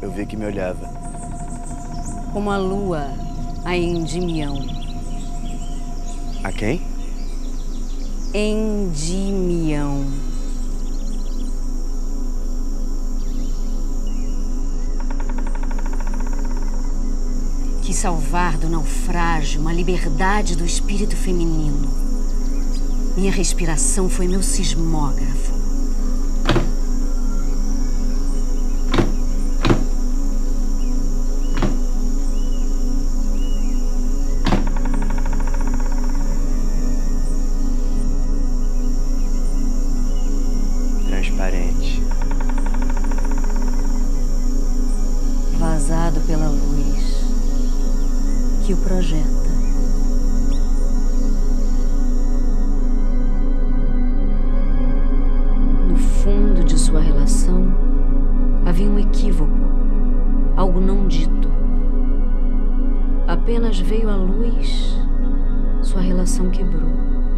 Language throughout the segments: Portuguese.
Eu vi que me olhava. Como a lua a Endymion. A quem? Endymion. Quis salvar do naufrágio uma liberdade do espírito feminino. Minha respiração foi meu sismógrafo. Transparente. Vazado pela luz que o projeta. No fundo de sua relação havia um equívoco, algo não dito. Apenas veio à luz, sua relação quebrou.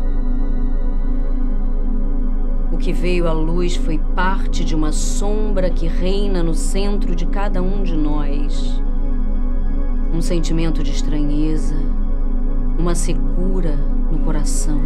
O que veio à luz foi parte de uma sombra que reina no centro de cada um de nós. Um sentimento de estranheza, uma secura no coração.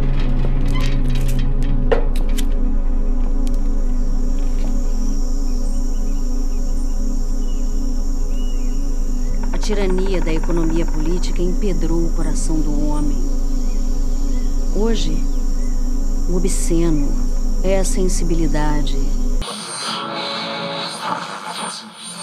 A tirania da economia política empedrou o coração do homem. Hoje, o obsceno é a sensibilidade.